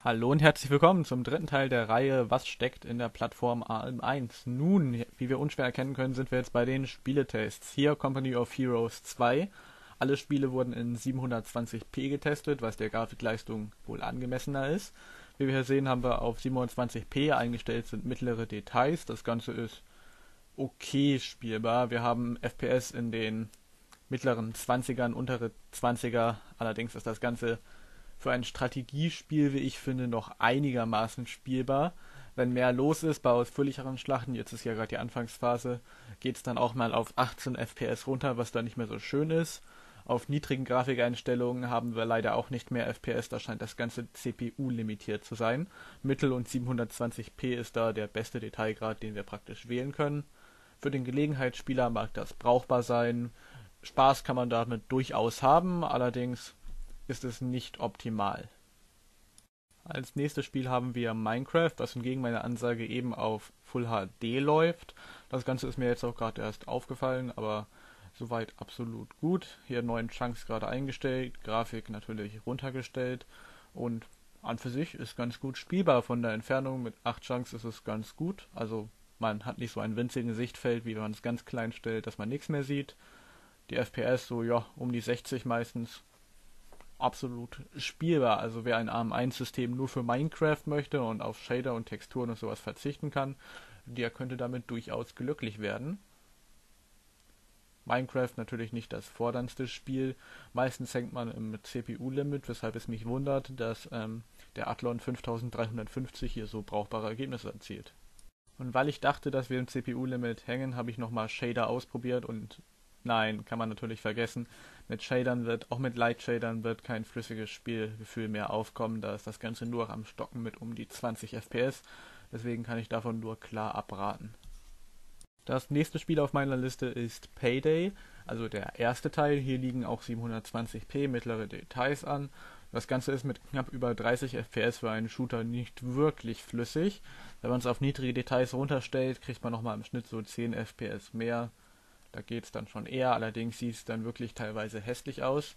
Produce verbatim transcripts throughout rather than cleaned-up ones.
Hallo und herzlich willkommen zum dritten Teil der Reihe Was steckt in der Plattform A M eins? Nun, wie wir unschwer erkennen können, sind wir jetzt bei den Spieletests. Hier Company of Heroes zwei. Alle Spiele wurden in siebenhundertzwanzig p getestet, was der Grafikleistung wohl angemessener ist. Wie wir hier sehen, haben wir auf siebenhundertzwanzig p eingestellt, sind mittlere Details. Das Ganze ist okay spielbar. Wir haben F P S in den mittleren zwanzigern, untere zwanziger. Allerdings ist das Ganze für ein Strategiespiel, wie ich finde, noch einigermaßen spielbar. Wenn mehr los ist bei ausführlicheren Schlachten, jetzt ist ja gerade die Anfangsphase, geht es dann auch mal auf achtzehn F P S runter, was dann nicht mehr so schön ist. Auf niedrigen Grafikeinstellungen haben wir leider auch nicht mehr F P S, da scheint das Ganze C P U limitiert zu sein. Mittel- und siebenhundertzwanzig p ist da der beste Detailgrad, den wir praktisch wählen können. Für den Gelegenheitsspieler mag das brauchbar sein. Spaß kann man damit durchaus haben, allerdings ist es nicht optimal. Als nächstes Spiel haben wir Minecraft, was hingegen meiner Ansage eben auf Full H D läuft. Das Ganze ist mir jetzt auch gerade erst aufgefallen, aber soweit absolut gut. Hier neuen Chunks gerade eingestellt, Grafik natürlich runtergestellt und an für sich ist ganz gut spielbar. Von der Entfernung mit acht Chunks ist es ganz gut. Also man hat nicht so ein winziges Sichtfeld, wie wenn man es ganz klein stellt, dass man nichts mehr sieht. Die F P S so ja um die sechzig meistens. Absolut spielbar. Also wer ein A M eins System nur für Minecraft möchte und auf Shader und Texturen und sowas verzichten kann, der könnte damit durchaus glücklich werden. Minecraft natürlich nicht das forderndste Spiel. Meistens hängt man im C P U-Limit, weshalb es mich wundert, dass ähm, der Athlon fünftausenddreihundertfünfzig hier so brauchbare Ergebnisse erzielt. Und weil ich dachte, dass wir im C P U-Limit hängen, habe ich nochmal Shader ausprobiert und nein, kann man natürlich vergessen. Mit Shadern wird, auch mit Light-Shadern wird kein flüssiges Spielgefühl mehr aufkommen. Da ist das Ganze nur am Stocken mit um die zwanzig F P S. Deswegen kann ich davon nur klar abraten. Das nächste Spiel auf meiner Liste ist Payday, also der erste Teil. Hier liegen auch siebenhundertzwanzig p mittlere Details an. Das Ganze ist mit knapp über dreißig F P S für einen Shooter nicht wirklich flüssig. Wenn man es auf niedrige Details runterstellt, kriegt man nochmal im Schnitt so zehn F P S mehr. Da geht es dann schon eher, allerdings sieht es dann wirklich teilweise hässlich aus.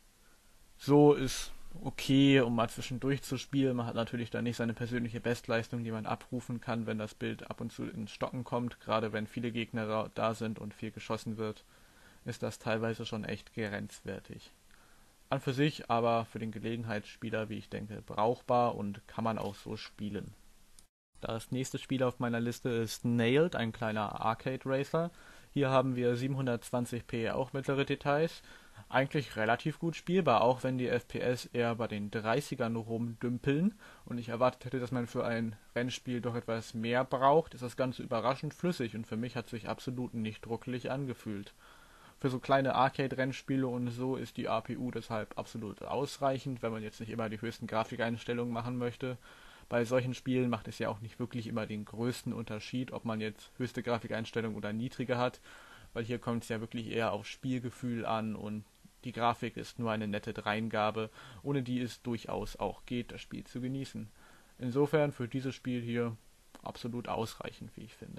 So ist okay, um mal zwischendurch zu spielen. Man hat natürlich dann nicht seine persönliche Bestleistung, die man abrufen kann, wenn das Bild ab und zu ins Stocken kommt. Gerade wenn viele Gegner da sind und viel geschossen wird, ist das teilweise schon echt grenzwertig. An für sich aber für den Gelegenheitsspieler, wie ich denke, brauchbar und kann man auch so spielen. Das nächste Spiel auf meiner Liste ist Nailed, ein kleiner Arcade Racer. Hier haben wir siebenhundertzwanzig p, auch mittlere Details. Eigentlich relativ gut spielbar, auch wenn die F P S eher bei den dreißigern rumdümpeln und ich erwartet hätte, dass man für ein Rennspiel doch etwas mehr braucht, ist das Ganze überraschend flüssig und für mich hat sich absolut nicht druckelig angefühlt. Für so kleine Arcade-Rennspiele und so ist die A P U deshalb absolut ausreichend, wenn man jetzt nicht immer die höchsten Grafikeinstellungen machen möchte. Bei solchen Spielen macht es ja auch nicht wirklich immer den größten Unterschied, ob man jetzt höchste Grafikeinstellung oder niedrige hat, weil hier kommt es ja wirklich eher auf Spielgefühl an und die Grafik ist nur eine nette Dreingabe, ohne die es durchaus auch geht, das Spiel zu genießen. Insofern für dieses Spiel hier absolut ausreichend, wie ich finde.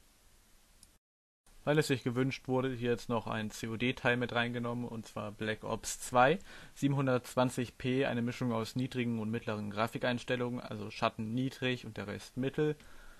Weil es sich gewünscht wurde, hier jetzt noch ein C O D-Teil mit reingenommen, und zwar Black Ops zwei. siebenhundertzwanzig p, eine Mischung aus niedrigen und mittleren Grafikeinstellungen, also Schatten niedrig und der Rest mittel.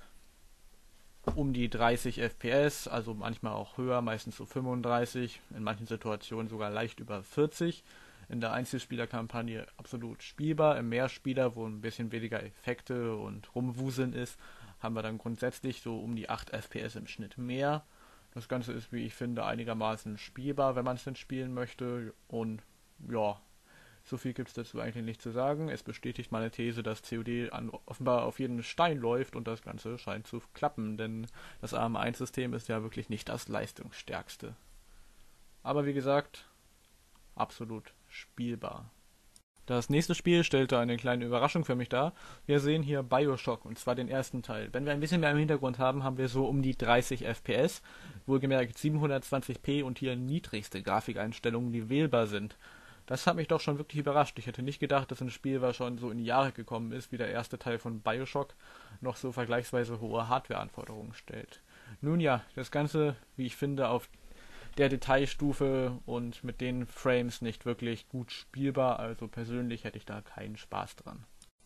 Um die dreißig F P S, also manchmal auch höher, meistens so fünfunddreißig, in manchen Situationen sogar leicht über vierzig. In der Einzelspielerkampagne absolut spielbar. Im Mehrspieler, wo ein bisschen weniger Effekte und Rumwuseln ist, haben wir dann grundsätzlich so um die acht F P S im Schnitt mehr. Das Ganze ist, wie ich finde, einigermaßen spielbar, wenn man es denn spielen möchte. Und ja, so viel gibt es dazu eigentlich nicht zu sagen. Es bestätigt meine These, dass C O D an, offenbar auf jeden Stein läuft und das Ganze scheint zu klappen, denn das A M eins System ist ja wirklich nicht das leistungsstärkste. Aber wie gesagt, absolut spielbar. Das nächste Spiel stellte eine kleine Überraschung für mich dar. Wir sehen hier BioShock, und zwar den ersten Teil. Wenn wir ein bisschen mehr im Hintergrund haben, haben wir so um die dreißig F P S, wohlgemerkt siebenhundertzwanzig p und hier niedrigste Grafikeinstellungen, die wählbar sind. Das hat mich doch schon wirklich überrascht. Ich hätte nicht gedacht, dass ein Spiel, was schon so in die Jahre gekommen ist, wie der erste Teil von BioShock, noch so vergleichsweise hohe Hardware-Anforderungen stellt. Nun ja, das Ganze, wie ich finde, auf der Detailstufe und mit den Frames nicht wirklich gut spielbar, also persönlich hätte ich da keinen Spaß dran.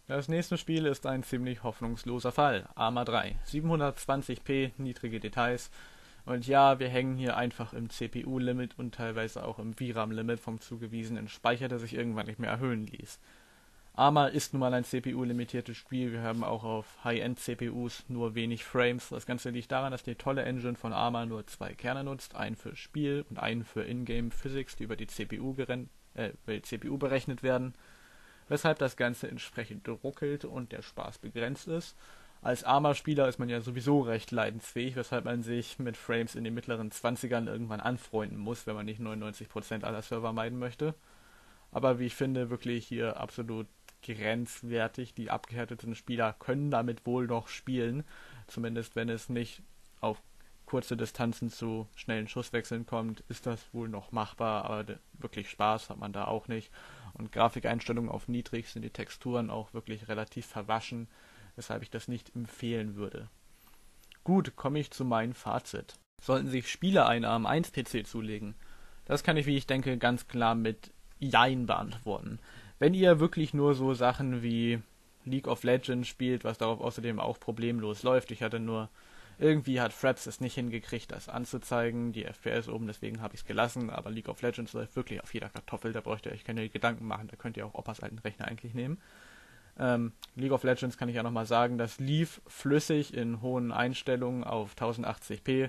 Das nächste Spiel ist ein ziemlich hoffnungsloser Fall. Arma drei. siebenhundertzwanzig p, niedrige Details. Und ja, wir hängen hier einfach im C P U-Limit und teilweise auch im V RAM-Limit vom zugewiesenen Speicher, der sich irgendwann nicht mehr erhöhen ließ. Arma ist nun mal ein C P U-limitiertes Spiel, wir haben auch auf High-End-C P Us nur wenig Frames. Das Ganze liegt daran, dass die tolle Engine von Arma nur zwei Kerne nutzt, einen für Spiel und einen für Ingame Physics, die über die C P U, geren äh, über die C P U berechnet werden, weshalb das Ganze entsprechend ruckelt und der Spaß begrenzt ist. Als Arma-Spieler ist man ja sowieso recht leidensfähig, weshalb man sich mit Frames in den mittleren zwanzigern irgendwann anfreunden muss, wenn man nicht neunundneunzig Prozent aller Server meiden möchte. Aber wie ich finde, wirklich hier absolut grenzwertig. Die abgehärteten Spieler können damit wohl noch spielen, zumindest wenn es nicht auf kurze Distanzen zu schnellen Schusswechseln kommt, ist das wohl noch machbar, aber wirklich Spaß hat man da auch nicht. Und Grafikeinstellungen auf niedrig sind die Texturen auch wirklich relativ verwaschen, weshalb ich das nicht empfehlen würde. Gut, komme ich zu meinem Fazit. Sollten sich Spieler einen A R M eins P C zulegen? Das kann ich, wie ich denke, ganz klar mit Jein beantworten. Wenn ihr wirklich nur so Sachen wie League of Legends spielt, was darauf außerdem auch problemlos läuft, ich hatte nur, irgendwie hat Fraps es nicht hingekriegt, das anzuzeigen, die F P S oben, deswegen habe ich es gelassen, aber League of Legends läuft wirklich auf jeder Kartoffel, da braucht ihr euch keine Gedanken machen, da könnt ihr auch Opas alten Rechner eigentlich nehmen. Ähm, League of Legends kann ich ja nochmal sagen, das lief flüssig in hohen Einstellungen auf tausendachtzig p.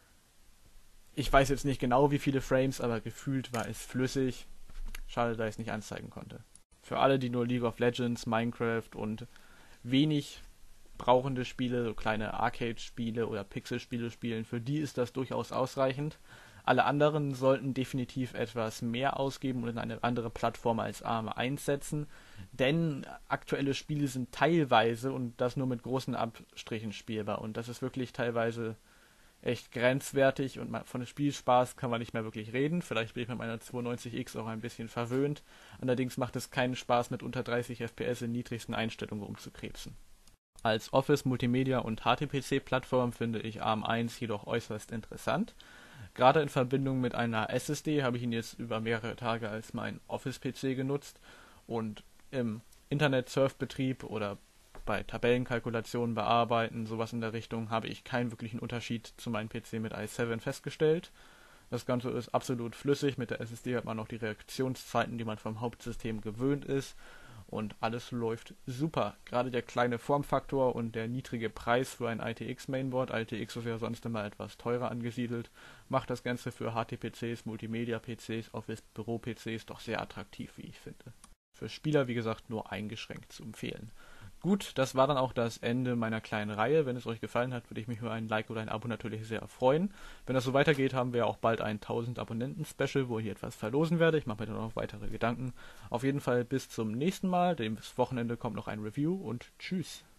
Ich weiß jetzt nicht genau wie viele Frames, aber gefühlt war es flüssig. Schade, dass ich es nicht anzeigen konnte. Für alle, die nur League of Legends, Minecraft und wenig brauchende Spiele, so kleine Arcade-Spiele oder Pixel-Spiele spielen, für die ist das durchaus ausreichend. Alle anderen sollten definitiv etwas mehr ausgeben und in eine andere Plattform als A R M eins setzen, denn aktuelle Spiele sind teilweise, und das nur mit großen Abstrichen, spielbar, und das ist wirklich teilweise echt grenzwertig und von dem Spielspaß kann man nicht mehr wirklich reden. Vielleicht bin ich mit meiner zweiundneunzig X auch ein bisschen verwöhnt. Allerdings macht es keinen Spaß, mit unter dreißig F P S in niedrigsten Einstellungen rumzukrebsen. Als Office, Multimedia und H T P C-Plattform finde ich A R M eins jedoch äußerst interessant. Gerade in Verbindung mit einer S S D habe ich ihn jetzt über mehrere Tage als mein Office-P C genutzt und im Internet-Surfbetrieb oder bei Tabellenkalkulationen bearbeiten, sowas in der Richtung, habe ich keinen wirklichen Unterschied zu meinem P C mit i sieben festgestellt. Das Ganze ist absolut flüssig, mit der S S D hat man noch die Reaktionszeiten, die man vom Hauptsystem gewöhnt ist, und alles läuft super. Gerade der kleine Formfaktor und der niedrige Preis für ein I T X-Mainboard, I T X ist ja sonst immer etwas teurer angesiedelt, macht das Ganze für H T P Cs, Multimedia-P Cs, Office-Büro-P Cs doch sehr attraktiv, wie ich finde. Für Spieler, wie gesagt, nur eingeschränkt zu empfehlen. Gut, das war dann auch das Ende meiner kleinen Reihe. Wenn es euch gefallen hat, würde ich mich über ein Like oder ein Abo natürlich sehr freuen. Wenn das so weitergeht, haben wir auch bald ein tausend Abonnenten-Special, wo ich etwas verlosen werde. Ich mache mir dann noch weitere Gedanken. Auf jeden Fall bis zum nächsten Mal. Dem Wochenende kommt noch ein Review und tschüss.